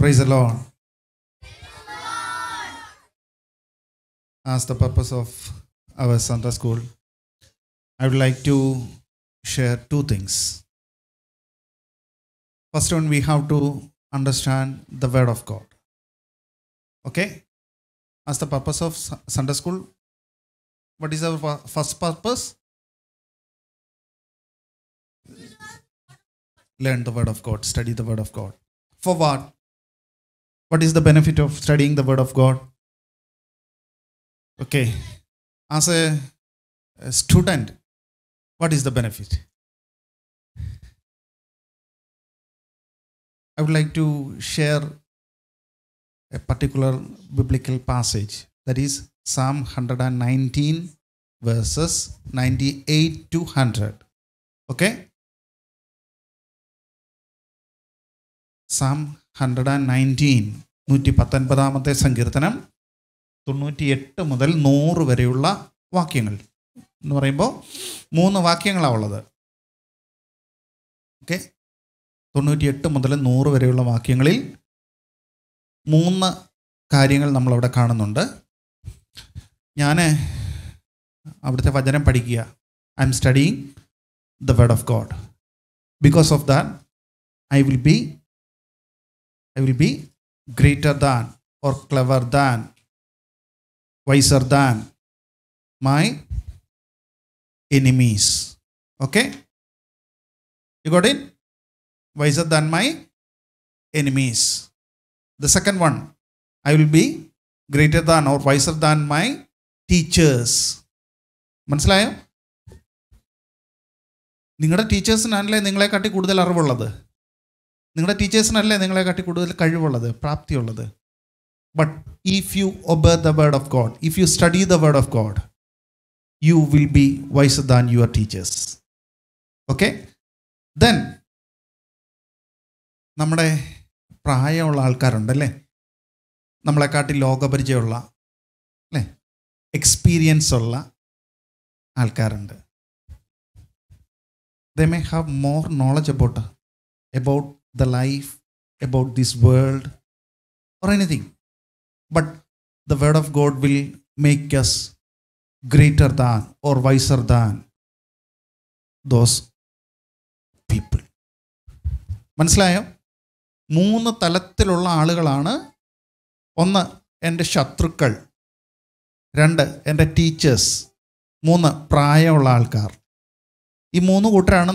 Praise the Lord. As the purpose of our Sunday school, I would like to share two things. First one, we have to understand the Word of God. Okay? As the purpose of Sunday school, what is our first purpose? Learn the Word of God, study the Word of God. For what? What is the benefit of studying the Word of God? Okay. As a student, what is the benefit? I would like to share a particular biblical passage, that is Psalm 119 verses 98 to 100. Okay? Psalm 119, 119 സങ്കീർത്തനം 98 മുതൽ 100 വരെയുള്ള വാക്യങ്ങൾ എന്ന് പറയുമ്പോൾ 3 വാക്യങ്ങളാണ് ഉള്ളത്. Okay, 98 മുതൽ 100 വരെയുള്ള വാക്യങ്ങളിൽ 3 കാര്യങ്ങൾ നമ്മളവിടെ കാണുന്നുണ്ട്. ഞാൻ അവിടുത്തെ വചനം പഠിക്കുക. I am studying the word of God. Because of that I will be greater than or clever than, wiser than my enemies. Okay? You got it? Wiser than my enemies. The second one, I will be greater than or wiser than my teachers. മനസ്സിലായോ? നിങ്ങളുടെ ടീച്ചേഴ്സിനല്ലേ നിങ്ങളെക്കാട്ടി കൂടുതൽ അറിവുള്ളത്. നിങ്ങളുടെ ടീച്ചേഴ്സിനല്ലേ നിങ്ങളെക്കാട്ടി കൂടുതൽ കഴിവുള്ളത്, പ്രാപ്തിയുള്ളത്. But if you obey the word of God, if you study the word of God, you will be wiser than your teachers. Okay? Then നമ്മുടെ പ്രായമുള്ള ആൾക്കാരുണ്ടല്ലേ, നമ്മളെക്കാട്ടി ലോകപരിചയമുള്ള അല്ലേ, എക്സ്പീരിയൻസ് ഉള്ള ആൾക്കാരുണ്ട്. They may have more knowledge about the life, about this world or anything, but the word of God will make us greater than or wiser than those people. മനസ്സിലായോ? 3 തലത്തിലുള്ള ആളുകളാണ്. 1 എൻ്റെ ശത്രുക്കൾ, 2 എൻ്റെ ടീച്ചേഴ്സ്, 3 പ്രായമുള്ള ആൾക്കാർ. ഈ 3 കൂട്ടരാണ്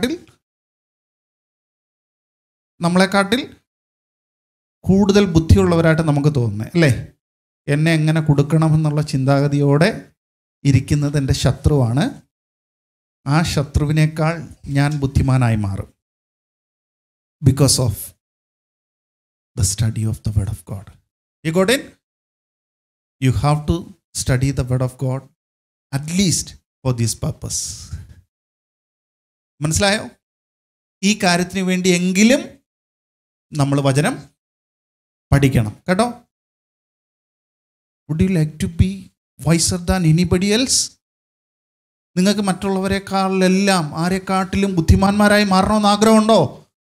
നമ്മളെക്കാട്ടിൽ കൂടുതൽ ബുദ്ധിയുള്ളവരായിട്ട് നമുക്ക് തോന്നുന്നത് അല്ലേ. എന്നെ എങ്ങനെ കൊടുക്കണമെന്നുള്ള ചിന്താഗതിയോടെ ഇരിക്കുന്നത് എൻ്റെ ശത്രുവാണ്. ആ ശത്രുവിനേക്കാൾ ഞാൻ ബുദ്ധിമാനായി മാറും. Because of the study of the word of God. You got it? You have to study the word of God at least for this purpose. മനസ്സിലായോ? ഈ കാര്യത്തിന് വേണ്ടിയെങ്കിലും നമ്മൾ വചനം പഠിക്കണം കേട്ടോ. Would you like to be wiser than anybody else? നിങ്ങൾക്ക് മറ്റുള്ളവരെക്കാളെല്ലാം ആരെക്കാട്ടിലും ബുദ്ധിമാന്മാരായി മാറണമെന്ന് ആഗ്രഹമുണ്ടോ?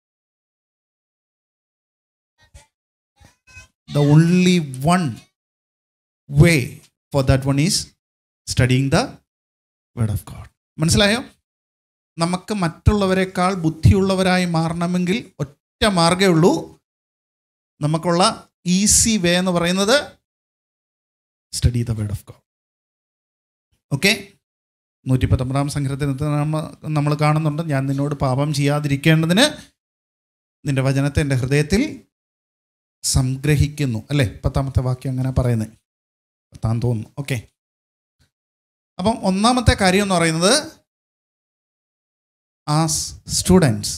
The only one way for that one is studying the word of God. മനസ്സിലായോ? നമുക്ക് മറ്റുള്ളവരെക്കാൾ ബുദ്ധിയുള്ളവരായി മാറണമെങ്കിൽ ഒറ്റ മാർഗ്ഗമേ ഉള്ളൂ. നമുക്കുള്ള ഈസി വേ എന്ന് പറയുന്നത് study the word of God. Okay? 119 സങ്കീർത്തനത്തിൽ നമ്മൾ കാണുന്നുണ്ട്, ഞാൻ നിന്നോട് പാപം ചെയ്യാതിരിക്കേണ്ടതിന് നിന്റെ വചനത്തെ എൻ്റെ ഹൃദയത്തിൽ സംഗ്രഹിക്കുന്നു അല്ലേ. 10ാമത്തെ വാക്യം അങ്ങനെ പറയുന്നത്, 10 തോന്നുന്നു. ഓക്കെ, അപ്പം 1ാമത്തെ കാര്യം എന്ന് പറയുന്നത്, ആസ് സ്റ്റുഡൻസ്,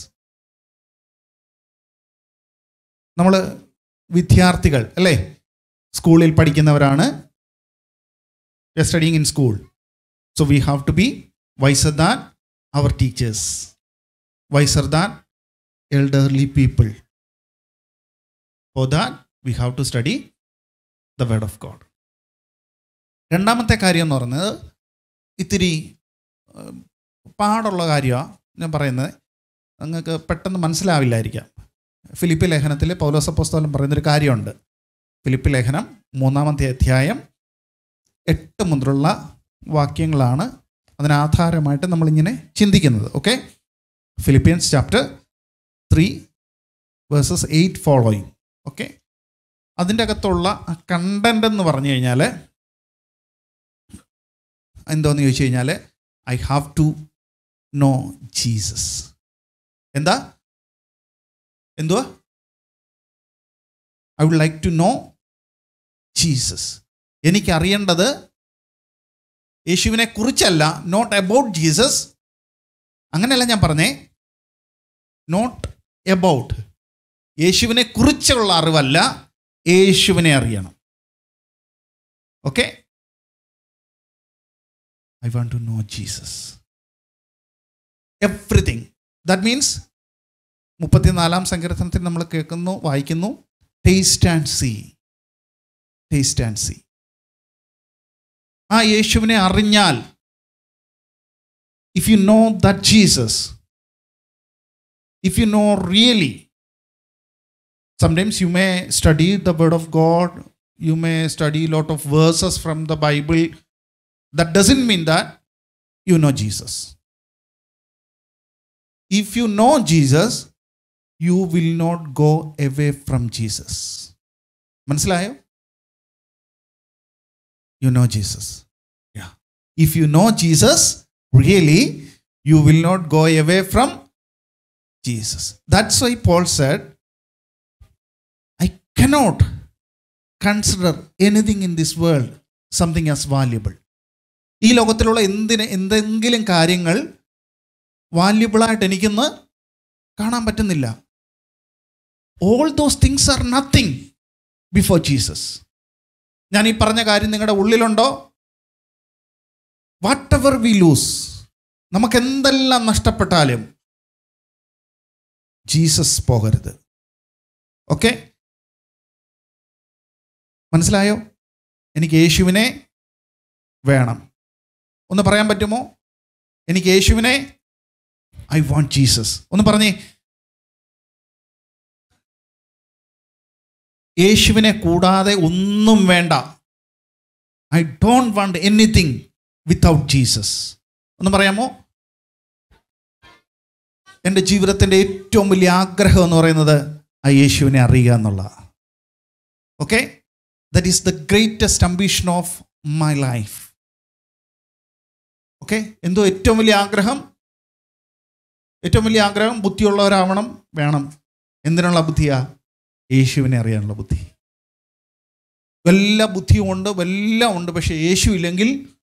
നമ്മൾ വിദ്യാർത്ഥികൾ അല്ലേ, സ്കൂളിൽ പഠിക്കുന്നവരാണ്. We are studying in school. So we have to be wiser than our teachers, wiser than elderly people. For that we have to study the word of God. രണ്ടാമത്തെ കാര്യം എന്ന് പറയുന്നത് ഇത്തിരി പാടുള്ള കാര്യമാണ് ഞാൻ പറയുന്നത്. നിങ്ങൾക്ക് പെട്ടെന്ന് മനസ്സിലാവില്ലായിരിക്കാം. ഫിലിപ്പി ലേഖനത്തിൽ പൗലോസ് അപ്പോസ്തലൻ പറയുന്നൊരു കാര്യമുണ്ട്. ഫിലിപ്പി ലേഖനം 3-ാമത്തെ അധ്യായം 8 മുതലുള്ള വാക്യങ്ങളാണ് അതിനാധാരമായിട്ട് നമ്മളിങ്ങനെ ചിന്തിക്കുന്നത്. Okay, Philippians chapter 3 verses 8 following. Okay, അതിൻ്റെ അകത്തുള്ള കണ്ടന്റ് എന്ന് പറഞ്ഞു കഴിഞ്ഞാൽ എന്തോന്ന് ചോദിച്ചു കഴിഞ്ഞാൽ I have to know Jesus. എന്തുവാ? I would like to know Jesus. എനിക്കറിയേണ്ടത് യേശുവിനെ കുറിച്ചല്ല, നോട്ട് അബൌട്ട് ജീസസ്. അങ്ങനെയല്ല ഞാൻ പറഞ്ഞേ, നോട്ട് അബൌട്ട്, യേശുവിനെ കുറിച്ചുള്ള അറിവല്ല, യേശുവിനെ അറിയണം. Okay, I want to know Jesus. Everything. That means 34-ാം സങ്കീർത്തനത്തിൽ നമ്മൾ കേൾക്കുന്നു, വായിക്കുന്നു, taste and see. Taste and see. ആ യേശുവിനെ അറിഞ്ഞാൽ, if you know that Jesus, if you know really, sometimes you may study the word of God, you may study a lot of verses from the Bible. That doesn't mean that you know Jesus. If you know Jesus, you will not go away from Jesus. മനസ്സിലായോ? You know Jesus. Yeah. If you know Jesus, really, you will not go away from Jesus. That's why Paul said, I cannot consider anything in this world something as valuable. ഈ ലോകത്തിലുള്ള എന്തെങ്കിലും കാര്യങ്ങൾ വാല്യുബിളായിട്ട് എനിക്കൊന്ന് കാണാൻ പറ്റുന്നില്ല. All those things are nothing before Jesus. ഞാൻ ഈ പറഞ്ഞ കാര്യം നിങ്ങളുടെ ഉള്ളിലുണ്ടോ? വാട്ട് എവർ വി ലൂസ്, നമുക്ക് എന്തെല്ലാം നഷ്ടപ്പെട്ടാലും ജീസസ് പോകരുത്. ഓക്കെ, മനസ്സിലായോ? എനിക്ക് യേശുവിനെ വേണം. ഒന്ന് പറയാൻ പറ്റുമോ? എനിക്ക് യേശുവിനെ, ഐ വാണ്ട് ജീസസ്. ഒന്ന് പറഞ്ഞേ, യേശുവിനെ കൂടാതെ ഒന്നും വേണ്ട. I don't want anything without Jesus. ഒന്ന് പറയാമോ? എൻ്റെ ജീവിതത്തിൻ്റെ ഏറ്റവും വലിയ ആഗ്രഹം എന്ന് പറയുന്നത് ആ യേശുവിനെ അറിയുക എന്നുള്ള. Okay, that is the greatest ambition of my life. Okay, എന്തോ ഏറ്റവും വലിയ ആഗ്രഹം? ഏറ്റവും വലിയ ആഗ്രഹം ബുദ്ധിയുള്ളവരാവണം, വേണം. എന്തിനുള്ള ബുദ്ധിയാ? യേശുവിനെ അറിയാനുള്ള ബുദ്ധി. എല്ലാ ബുദ്ധിയും ഉണ്ട്, എല്ലാം ഉണ്ട്, പക്ഷെ യേശു ഇല്ലെങ്കിൽ,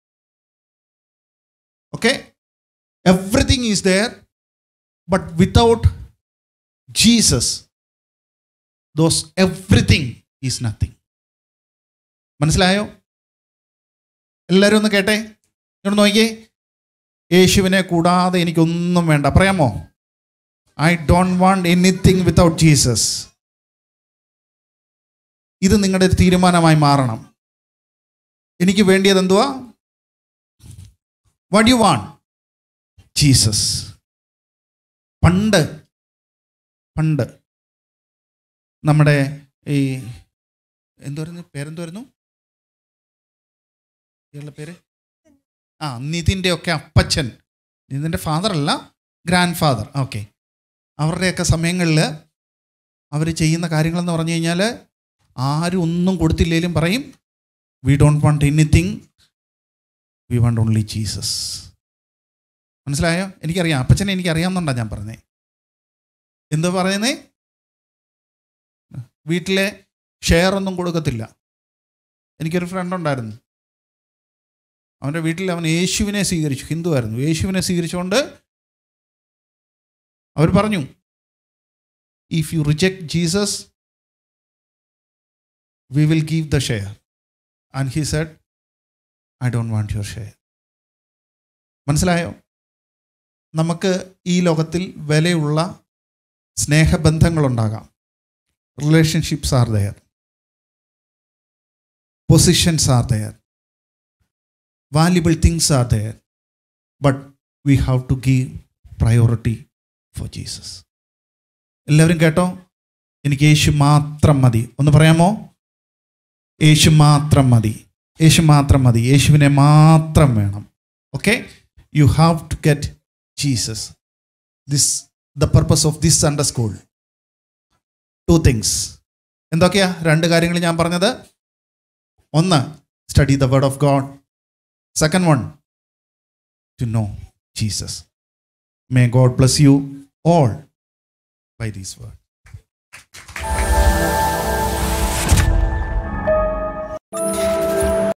okay, everything is there, but without Jesus those everything is nothing. മനസ്സിലായോ? എല്ലാവരും ഒന്ന് കേട്ടെ, ഇങ്ങോട്ട് നോക്കിയേ. യേശുവിനെ കൂടാതെ എനിക്കൊന്നും വേണ്ട. പറയാമോ? I don't want anything without Jesus. ഇത് നിങ്ങളുടെ തീരുമാനമായി മാറണം. എനിക്ക് വേണ്ടിയത് എന്തുവാ? What you want? ജീസസ്. പണ്ട് നമ്മുടെ ഈ പേരെന്തുവായിരുന്നു ഇയാളുടെ പേര്? നിതിൻ്റെ ഒക്കെ അപ്പച്ചൻ, നിതിൻ്റെ ഫാദർ അല്ല, ഗ്രാൻഡ് ഫാദർ. ഓക്കെ, അവരുടെയൊക്കെ സമയങ്ങളിൽ അവർ ചെയ്യുന്ന കാര്യങ്ങളെന്ന് പറഞ്ഞു കഴിഞ്ഞാൽ, ആരും ഒന്നും കൊടുത്തില്ലെങ്കിലും പറയും, we don't want anything, we want only Jesus. മനസ്സിലായോ? എനിക്കറിയാം, അപ്പച്ചനെ എനിക്കറിയാമെന്നുണ്ടാണ് ഞാൻ പറഞ്ഞേ. എന്താ പറയുന്നേ? വീട്ടിലെ ഷെയർ ഒന്നും കൊടുക്കത്തില്ല. എനിക്കൊരു ഫ്രണ്ട് ഉണ്ടായിരുന്നു, അവൻ്റെ വീട്ടിൽ അവൻ യേശുവിനെ സ്വീകരിച്ചു. ഹിന്ദു ആയിരുന്നു. യേശുവിനെ സ്വീകരിച്ചുകൊണ്ട് അവർ പറഞ്ഞു, if you reject Jesus we will give the share. And he said, I don't want your share. മനസ്സിലായോ? നമുക്ക് ഈ ലോകത്തിൽ വിലയുള്ള സ്നേഹബന്ധങ്ങളുണ്ടാകാം. Relationships are there, positions are there, valuable things are there, but we have to give priority for Jesus. എല്ലാവരും കേട്ടോ? എനിക്ക് യേശു മാത്രം മതി. ഒന്ന് പറയാമോ? യേശു മാത്രം മതി, യേശു മാത്രം മതി, യേശുവിനെ മാത്രം വേണം. Okay, you have to get Jesus. This the purpose of this Sunday school. 2 things. എന്തൊക്കെയാ 2 കാര്യങ്ങൾ ഞാൻ പറഞ്ഞത്? ഒന്ന്, study the word of God. Second one, to know Jesus. May God bless you all by these words.